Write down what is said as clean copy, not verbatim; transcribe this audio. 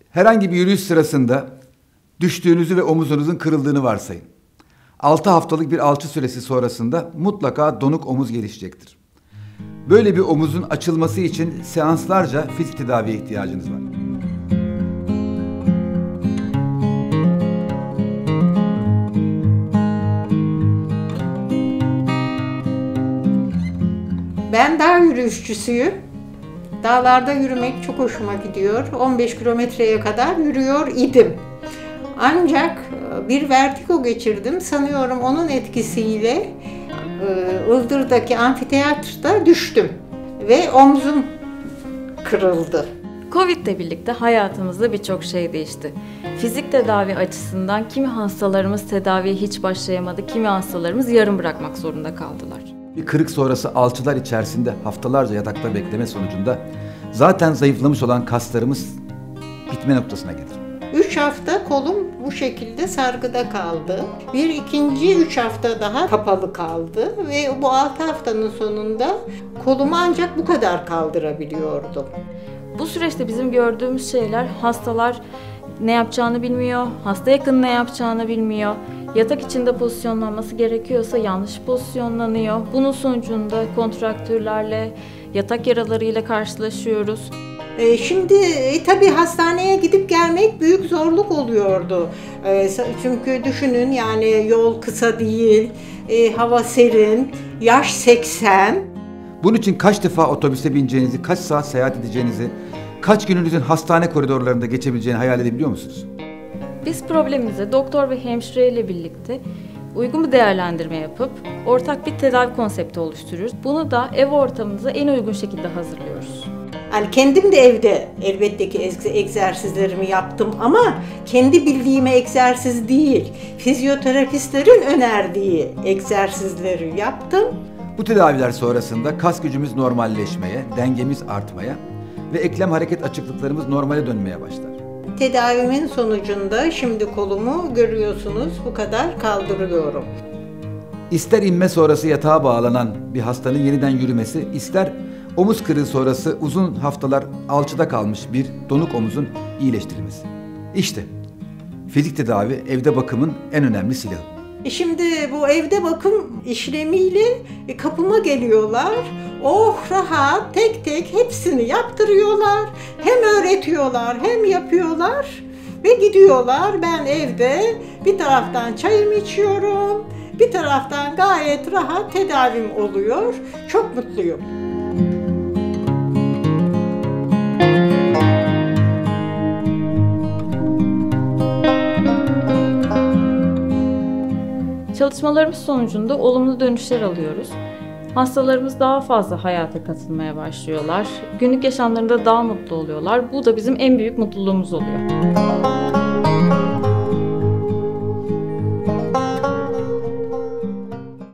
Herhangi bir yürüyüş sırasında düştüğünüzü ve omuzunuzun kırıldığını varsayın. 6 haftalık bir alçı süresi sonrasında mutlaka donuk omuz gelişecektir. Böyle bir omuzun açılması için seanslarca fizik tedaviye ihtiyacınız var. Ben dağ yürüyüşçüsüyüm. Dağlarda yürümek çok hoşuma gidiyor. 15 kilometreye kadar yürüyor idim. Ancak bir vertigo geçirdim. Sanıyorum onun etkisiyle Ildır'daki amfiteyatroda düştüm ve omzum kırıldı. Covid ile birlikte hayatımızda birçok şey değişti. Fizik tedavi açısından kimi hastalarımız tedaviye hiç başlayamadı, kimi hastalarımız yarım bırakmak zorunda kaldılar. Bir kırık sonrası alçılar içerisinde haftalarca yatakta bekleme sonucunda zaten zayıflamış olan kaslarımız bitme noktasına gelir. 3 hafta kolum bu şekilde sargıda kaldı. İkinci 3 hafta daha kapalı kaldı ve bu 6 haftanın sonunda kolumu ancak bu kadar kaldırabiliyordum. Bu süreçte bizim gördüğümüz şeyler, hastalar ne yapacağını bilmiyor, hasta yakın ne yapacağını bilmiyor. Yatak içinde pozisyonlanması gerekiyorsa yanlış pozisyonlanıyor. Bunun sonucunda kontraktürlerle, yatak yaralarıyla karşılaşıyoruz. Şimdi tabii hastaneye gidip gelmek büyük zorluk oluyordu. Çünkü düşünün yani yol kısa değil, hava serin, yaş 80. Bunun için kaç defa otobüse bineceğinizi, kaç saat seyahat edeceğinizi, kaç gününüzün hastane koridorlarında geçebileceğini hayal edebiliyor musunuz? Biz problemimize doktor ve hemşire ile birlikte uygun bir değerlendirme yapıp ortak bir tedavi konsepti oluşturuyoruz. Bunu da ev ortamımıza en uygun şekilde hazırlıyoruz. Yani kendim de evde elbette ki egzersizlerimi yaptım ama kendi bildiğim egzersiz değil, fizyoterapistlerin önerdiği egzersizleri yaptım. Bu tedaviler sonrasında kas gücümüz normalleşmeye, dengemiz artmaya ve eklem hareket açıklıklarımız normale dönmeye başlar. Tedavimin sonucunda şimdi kolumu görüyorsunuz bu kadar kaldırıyorum. İster inme sonrası yatağa bağlanan bir hastanın yeniden yürümesi, ister omuz kırığı sonrası uzun haftalar alçıda kalmış bir donuk omuzun iyileştirilmesi. İşte fizik tedavi evde bakımın en önemli silahı. Şimdi bu evde bakım işlemiyle kapıma geliyorlar. Oh rahat tek tek hepsini yaptırıyorlar. Hem öğretiyorlar hem yapıyorlar ve gidiyorlar. Ben evde bir taraftan çayımı içiyorum, bir taraftan gayet rahat tedavim oluyor. Çok mutluyum. Çalışmalarımız sonucunda olumlu dönüşler alıyoruz. Hastalarımız daha fazla hayata katılmaya başlıyorlar. Günlük yaşamlarında daha mutlu oluyorlar. Bu da bizim en büyük mutluluğumuz oluyor.